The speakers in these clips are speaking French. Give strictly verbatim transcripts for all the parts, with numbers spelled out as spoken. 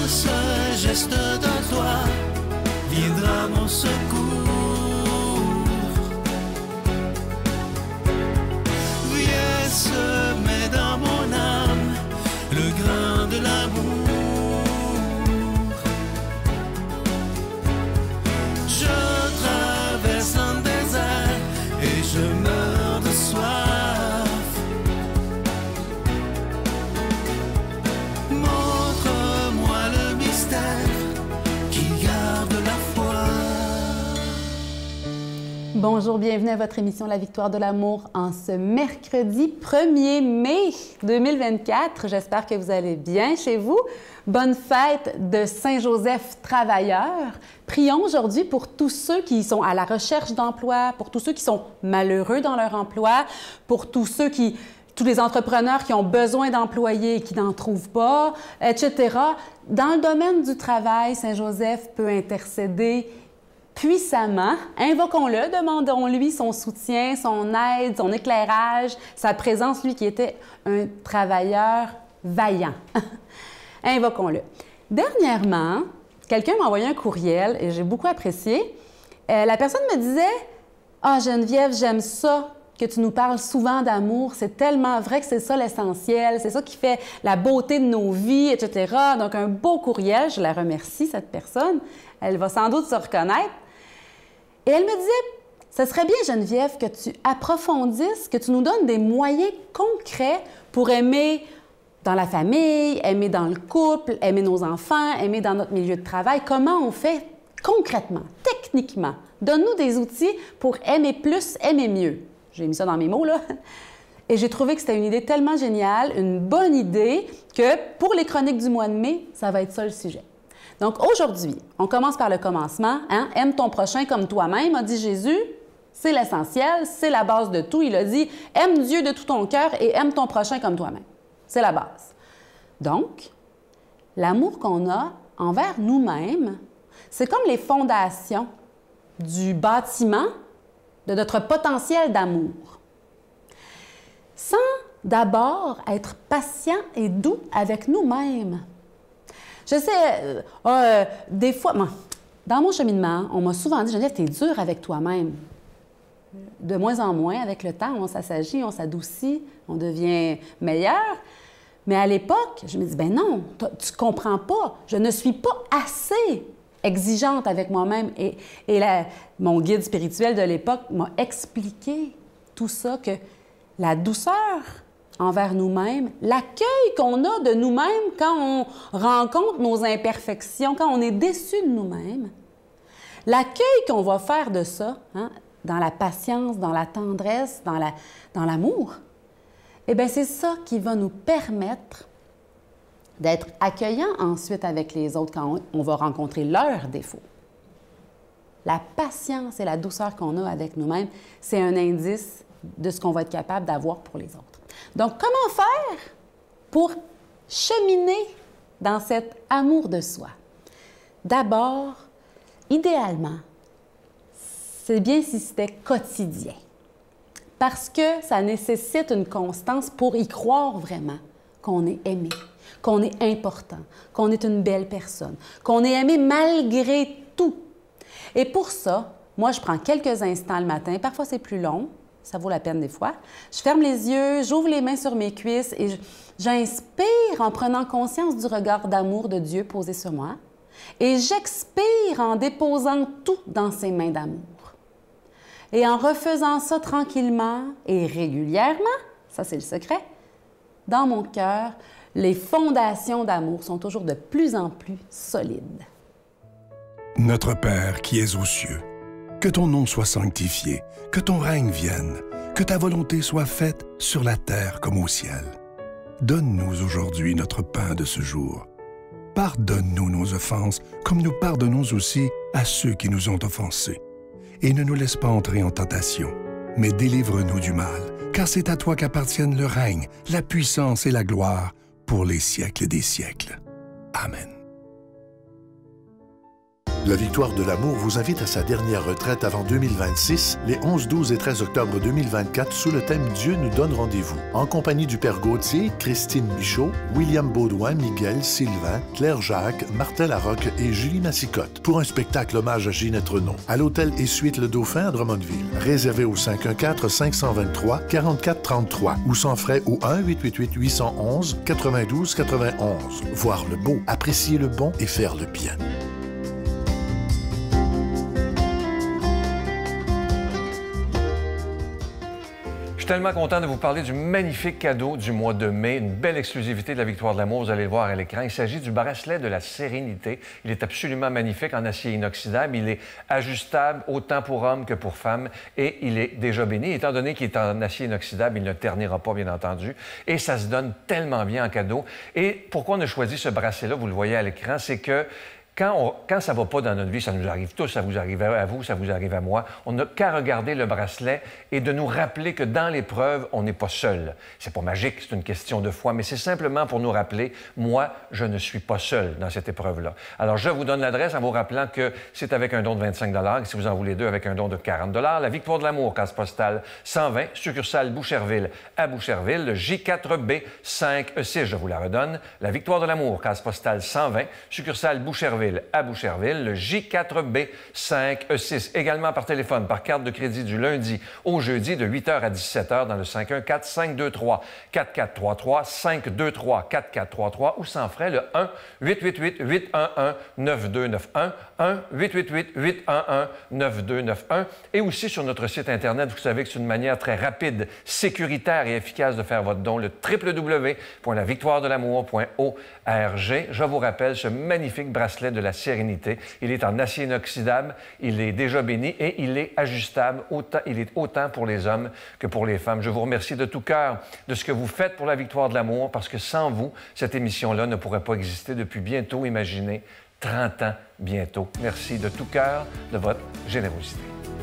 ce geste de toi viendra mon secours. Viens semer dans mon âme le grain de l'amour. Je traverse un désert et je meurs de soif. Montre-moi le mystère qui garde la foi. Bonjour, bienvenue à votre émission La Victoire de l'amour en ce mercredi premier mai deux mille vingt-quatre. J'espère que vous allez bien chez vous. Bonne fête de Saint-Joseph travailleur. Prions aujourd'hui pour tous ceux qui sont à la recherche d'emploi, pour tous ceux qui sont malheureux dans leur emploi, pour tous ceux qui, tous les entrepreneurs qui ont besoin d'employés et qui n'en trouvent pas, et cetera. Dans le domaine du travail, Saint-Joseph peut intercéder puissamment. Invoquons-le, demandons-lui son soutien, son aide, son éclairage, sa présence, lui qui était un travailleur vaillant. Invoquons-le. Dernièrement, quelqu'un m'a envoyé un courriel et j'ai beaucoup apprécié. Euh, la personne me disait « Ah, Geneviève, j'aime ça que tu nous parles souvent d'amour. C'est tellement vrai que c'est ça l'essentiel. C'est ça qui fait la beauté de nos vies, et cetera » Donc, un beau courriel. Je la remercie, cette personne. Elle va sans doute se reconnaître. Et elle me disait, ce serait bien, Geneviève, que tu approfondisses, que tu nous donnes des moyens concrets pour aimer dans la famille, aimer dans le couple, aimer nos enfants, aimer dans notre milieu de travail. Comment on fait concrètement, techniquement? Donne-nous des outils pour aimer plus, aimer mieux. J'ai mis ça dans mes mots, là. Et j'ai trouvé que c'était une idée tellement géniale, une bonne idée, que pour les chroniques du mois de mai, ça va être ça le sujet. Donc aujourd'hui, on commence par le commencement. Hein? Aime ton prochain comme toi-même, a dit Jésus. C'est l'essentiel, c'est la base de tout. Il a dit, aime Dieu de tout ton cœur et aime ton prochain comme toi-même. C'est la base. Donc, l'amour qu'on a envers nous-mêmes, c'est comme les fondations du bâtiment de notre potentiel d'amour. Sans d'abord être patient et doux avec nous-mêmes. Je sais, euh, euh, des fois, bon, dans mon cheminement, on m'a souvent dit, Geneviève, t'es dur avec toi-même. De moins en moins, avec le temps, on s'assagit, on s'adoucit, on devient meilleur. Mais à l'époque, je me dis, ben non, tu comprends pas, je ne suis pas assez exigeante avec moi-même. Et, et la, mon guide spirituel de l'époque m'a expliqué tout ça, que la douceur envers nous-mêmes, l'accueil qu'on a de nous-mêmes quand on rencontre nos imperfections, quand on est déçu de nous-mêmes, l'accueil qu'on va faire de ça, hein, dans la patience, dans la tendresse, dans la, dans l'amour, eh bien, c'est ça qui va nous permettre d'être accueillants ensuite avec les autres quand on, on va rencontrer leurs défauts. La patience et la douceur qu'on a avec nous-mêmes, c'est un indice de ce qu'on va être capable d'avoir pour les autres. Donc, comment faire pour cheminer dans cet amour de soi? D'abord, idéalement, c'est bien si c'était quotidien, parce que ça nécessite une constance pour y croire vraiment qu'on est aimé, qu'on est important, qu'on est une belle personne, qu'on est aimé malgré tout. Et pour ça, moi, je prends quelques instants le matin, parfois c'est plus long, ça vaut la peine des fois. Je ferme les yeux, j'ouvre les mains sur mes cuisses et j'inspire en prenant conscience du regard d'amour de Dieu posé sur moi. Et j'expire en déposant tout dans ses mains d'amour. Et en refaisant ça tranquillement et régulièrement, ça c'est le secret, dans mon cœur, les fondations d'amour sont toujours de plus en plus solides. Notre Père qui es aux cieux, que ton nom soit sanctifié, que ton règne vienne, que ta volonté soit faite sur la terre comme au ciel. Donne-nous aujourd'hui notre pain de ce jour. Pardonne-nous nos offenses, comme nous pardonnons aussi à ceux qui nous ont offensés. Et ne nous laisse pas entrer en tentation, mais délivre-nous du mal, car c'est à toi qu'appartiennent le règne, la puissance et la gloire pour les siècles des siècles. Amen. La Victoire de l'amour vous invite à sa dernière retraite avant deux mille vingt-six, les onze, douze et treize octobre deux mille vingt-quatre, sous le thème « Dieu nous donne rendez-vous », en compagnie du Père Gauthier, Christine Michaud, William Baudouin, Miguel, Sylvain, Claire Jacques, Martin Larocque et Julie Massicotte, pour un spectacle hommage à Ginette Renaud, à l'hôtel et suite Le Dauphin à Drummondville. Réservé au cinq un quatre, cinq deux trois, quatre quatre trois trois ou sans frais au un huit huit huit, huit un un, neuf deux neuf un. Voir le beau, apprécier le bon et faire le bien. Je suis tellement content de vous parler du magnifique cadeau du mois de mai, une belle exclusivité de la Victoire de l'amour, vous allez le voir à l'écran. Il s'agit du bracelet de la sérénité. Il est absolument magnifique en acier inoxydable. Il est ajustable autant pour hommes que pour femmes et il est déjà béni. Étant donné qu'il est en acier inoxydable, il ne ternira pas, bien entendu. Et ça se donne tellement bien en cadeau. Et pourquoi on a choisi ce bracelet-là, vous le voyez à l'écran, c'est que Quand, on, quand ça ne va pas dans notre vie, ça nous arrive tous, ça vous arrive à vous, ça vous arrive à moi, on n'a qu'à regarder le bracelet et de nous rappeler que dans l'épreuve, on n'est pas seul. C'est pas magique, c'est une question de foi, mais c'est simplement pour nous rappeler, moi, je ne suis pas seul dans cette épreuve-là. Alors, je vous donne l'adresse en vous rappelant que c'est avec un don de vingt-cinq dollars, et si vous en voulez deux, avec un don de quarante dollars. La Victoire de l'amour, case postale cent vingt, succursale Boucherville à Boucherville, le J quatre B cinq E six, je vous la redonne. La Victoire de l'amour, case postale cent vingt, succursale Boucherville à Boucherville, le J quatre B cinq E six. Également par téléphone, par carte de crédit du lundi au jeudi de huit heures à dix-sept heures dans le cinq un quatre, cinq deux trois, quatre quatre trois trois, cinq deux trois, quatre quatre trois trois ou sans frais le un huit huit huit, huit un un, neuf deux neuf un, un huit huit huit, huit un un, neuf deux neuf un et aussi sur notre site Internet, vous savez que c'est une manière très rapide, sécuritaire et efficace de faire votre don, le w w w point la victoire de l'amour point org. Je vous rappelle ce magnifique bracelet de la sérénité. Il est en acier inoxydable, il est déjà béni et il est ajustable. Autant, il est autant pour les hommes que pour les femmes. Je vous remercie de tout cœur de ce que vous faites pour la Victoire de l'amour parce que sans vous, cette émission-là ne pourrait pas exister depuis bientôt, imaginez, trente ans bientôt. Merci de tout cœur de votre générosité.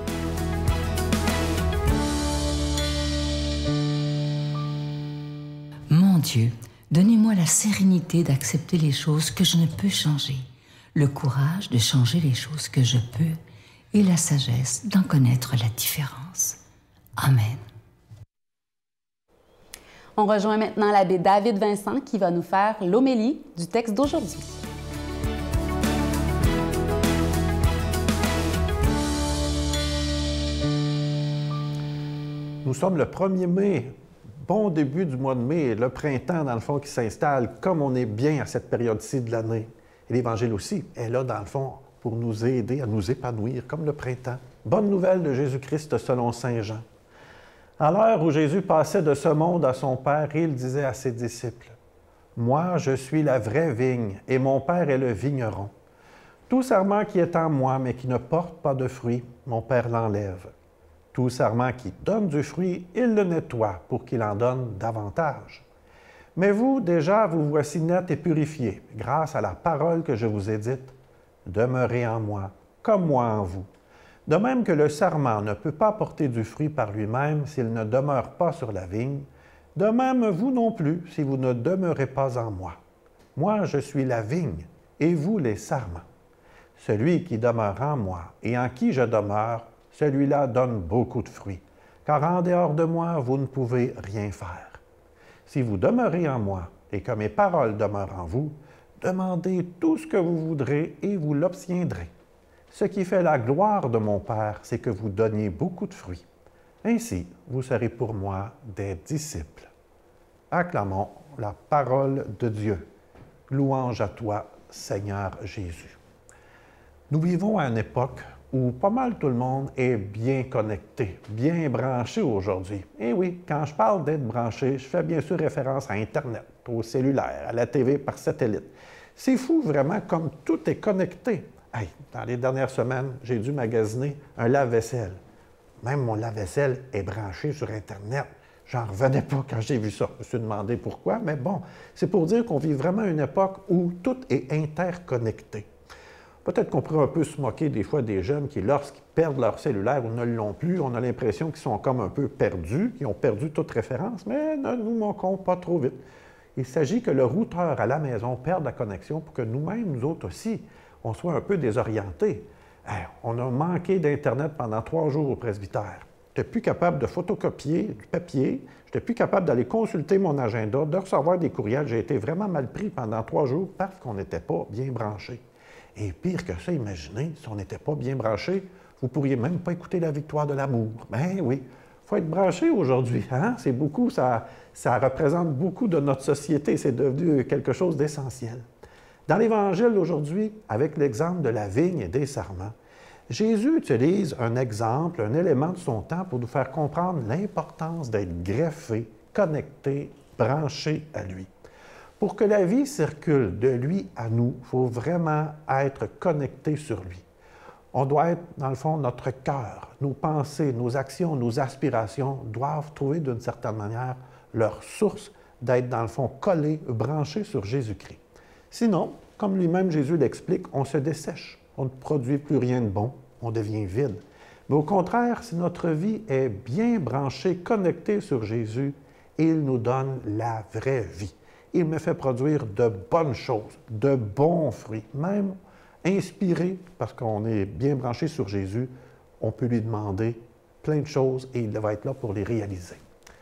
Mon Dieu, donnez-moi la sérénité d'accepter les choses que je ne peux changer, le courage de changer les choses que je peux et la sagesse d'en connaître la différence. Amen. On rejoint maintenant l'abbé David Vincent qui va nous faire l'homélie du texte d'aujourd'hui. Nous sommes le premier mai, bon début du mois de mai, le printemps dans le fond qui s'installe comme on est bien à cette période-ci de l'année. Et l'Évangile aussi est là, dans le fond, pour nous aider à nous épanouir, comme le printemps. Bonne nouvelle de Jésus-Christ selon saint Jean. À l'heure où Jésus passait de ce monde à son Père, il disait à ses disciples, « Moi, je suis la vraie vigne, et mon Père est le vigneron. Tout sarment qui est en moi, mais qui ne porte pas de fruit, mon Père l'enlève. Tout sarment qui donne du fruit, il le nettoie pour qu'il en donne davantage. Mais vous, déjà, vous voici nets et purifiés, grâce à la parole que je vous ai dite. Demeurez en moi, comme moi en vous. De même que le sarment ne peut pas porter du fruit par lui-même s'il ne demeure pas sur la vigne, de même vous non plus si vous ne demeurez pas en moi. Moi, je suis la vigne, et vous les sarments. Celui qui demeure en moi et en qui je demeure, celui-là donne beaucoup de fruits, car en dehors de moi, vous ne pouvez rien faire. Si vous demeurez en moi et que mes paroles demeurent en vous, demandez tout ce que vous voudrez et vous l'obtiendrez. Ce qui fait la gloire de mon Père, c'est que vous donniez beaucoup de fruits. Ainsi, vous serez pour moi des disciples. Acclamons la parole de Dieu. Louange à toi, Seigneur Jésus. Nous vivons à une époque où pas mal tout le monde est bien connecté, bien branché aujourd'hui. Et oui, quand je parle d'être branché, je fais bien sûr référence à Internet, au cellulaire, à la T V par satellite. C'est fou vraiment comme tout est connecté. Hey, dans les dernières semaines, j'ai dû magasiner un lave-vaisselle. Même mon lave-vaisselle est branché sur Internet. J'en revenais pas quand j'ai vu ça. Je me suis demandé pourquoi, mais bon, c'est pour dire qu'on vit vraiment une époque où tout est interconnecté. Peut-être qu'on pourrait un peu se moquer des fois des jeunes qui, lorsqu'ils perdent leur cellulaire ou ne l'ont plus, on a l'impression qu'ils sont comme un peu perdus, qu'ils ont perdu toute référence, mais ne nous moquons pas trop vite. Il s'agit que le routeur à la maison perde la connexion pour que nous-mêmes, nous autres aussi, on soit un peu désorienté. Hey, on a manqué d'Internet pendant trois jours au presbytère. Je n'étais plus capable de photocopier du papier, je n'étais plus capable d'aller consulter mon agenda, de recevoir des courriels. J'ai été vraiment mal pris pendant trois jours parce qu'on n'était pas bien branché. Et pire que ça, imaginez, si on n'était pas bien branché, vous ne pourriez même pas écouter la victoire de l'amour. Ben oui, il faut être branché aujourd'hui. Hein? C'est beaucoup, ça, ça représente beaucoup de notre société. C'est devenu quelque chose d'essentiel. Dans l'Évangile aujourd'hui, avec l'exemple de la vigne et des sarments, Jésus utilise un exemple, un élément de son temps pour nous faire comprendre l'importance d'être greffé, connecté, branché à lui. Pour que la vie circule de lui à nous, il faut vraiment être connecté sur lui. On doit être, dans le fond, notre cœur, nos pensées, nos actions, nos aspirations doivent trouver d'une certaine manière leur source d'être, dans le fond, collés, branchés sur Jésus-Christ. Sinon, comme lui-même Jésus l'explique, on se dessèche. On ne produit plus rien de bon, on devient vide. Mais au contraire, si notre vie est bien branchée, connectée sur Jésus, il nous donne la vraie vie. Il me fait produire de bonnes choses, de bons fruits, même inspirés, parce qu'on est bien branché sur Jésus, on peut lui demander plein de choses et il va être là pour les réaliser.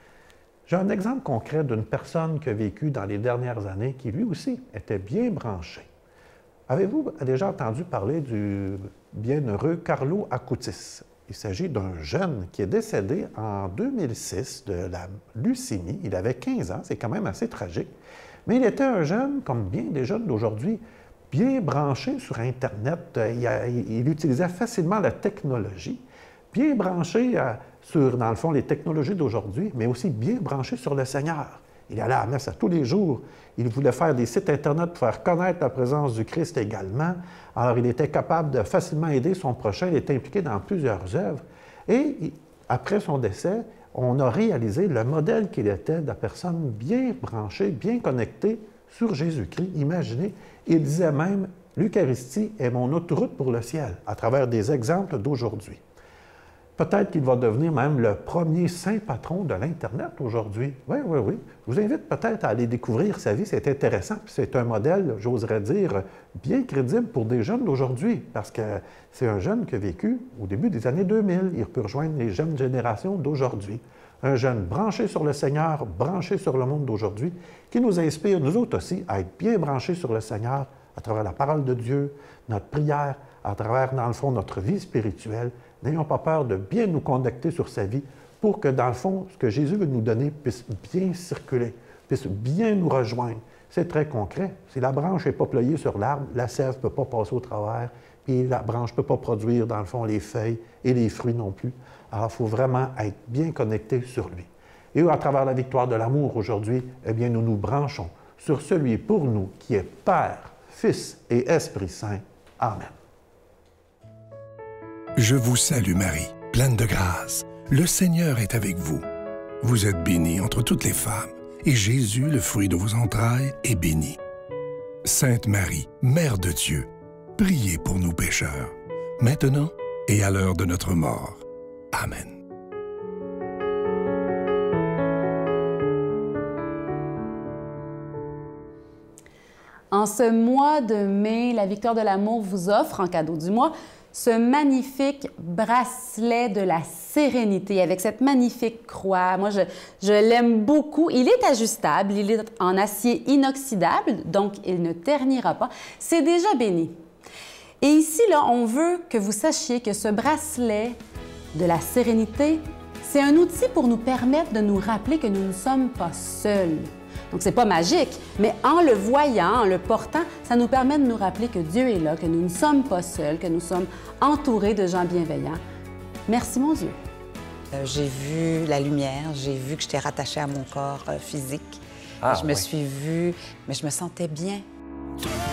J'ai un exemple concret d'une personne qui a vécu dans les dernières années qui, lui aussi, était bien branché. Avez-vous déjà entendu parler du bienheureux Carlo Acutis? Il s'agit d'un jeune qui est décédé en deux mille six de la leucémie. Il avait quinze ans, c'est quand même assez tragique. Mais il était un jeune, comme bien des jeunes d'aujourd'hui, bien branché sur Internet. Il, a, il utilisait facilement la technologie, bien branché à, sur, dans le fond, les technologies d'aujourd'hui, mais aussi bien branché sur le Seigneur. Il allait à la messe à tous les jours. Il voulait faire des sites Internet pour faire connaître la présence du Christ également. Alors, il était capable de facilement aider son prochain. Il était impliqué dans plusieurs œuvres. Et après son décès, on a réalisé le modèle qu'il était de la personne bien branchée, bien connectée sur Jésus-Christ. Imaginez, il disait même « L'Eucharistie est mon autoroute pour le ciel » à travers des exemples d'aujourd'hui. Peut-être qu'il va devenir même le premier saint patron de l'Internet aujourd'hui. Oui, oui, oui. Je vous invite peut-être à aller découvrir sa vie. C'est intéressant. Puis c'est un modèle, j'oserais dire, bien crédible pour des jeunes d'aujourd'hui. Parce que c'est un jeune qui a vécu au début des années deux mille. Il peut rejoindre les jeunes générations d'aujourd'hui. Un jeune branché sur le Seigneur, branché sur le monde d'aujourd'hui, qui nous inspire, nous autres aussi, à être bien branchés sur le Seigneur à travers la parole de Dieu, notre prière, à travers, dans le fond, notre vie spirituelle. N'ayons pas peur de bien nous connecter sur sa vie pour que, dans le fond, ce que Jésus veut nous donner puisse bien circuler, puisse bien nous rejoindre. C'est très concret. Si la branche n'est pas ployée sur l'arbre, la sève ne peut pas passer au travers, puis la branche ne peut pas produire, dans le fond, les feuilles et les fruits non plus. Alors, il faut vraiment être bien connecté sur lui. Et à travers la victoire de l'amour aujourd'hui, eh bien, nous nous branchons sur celui pour nous qui est Père, Fils et Esprit Saint. Amen. Je vous salue Marie, pleine de grâce. Le Seigneur est avec vous. Vous êtes bénie entre toutes les femmes, et Jésus, le fruit de vos entrailles, est béni. Sainte Marie, Mère de Dieu, priez pour nous pécheurs, maintenant et à l'heure de notre mort. Amen. En ce mois de mai, la Victoire de l'amour vous offre, en cadeau du mois, ce magnifique bracelet de la sérénité avec cette magnifique croix. Moi, je, je l'aime beaucoup. Il est ajustable, il est en acier inoxydable, donc il ne ternira pas. C'est déjà béni. Et ici, là, on veut que vous sachiez que ce bracelet de la sérénité, c'est un outil pour nous permettre de nous rappeler que nous ne sommes pas seuls. Donc, c'est pas magique, mais en le voyant, en le portant, ça nous permet de nous rappeler que Dieu est là, que nous ne sommes pas seuls, que nous sommes entourés de gens bienveillants. Merci, mon Dieu. Euh, j'ai vu la lumière, j'ai vu que j'étais rattachée à mon corps euh, physique. Ah, je me oui. suis vue, mais je me sentais bien.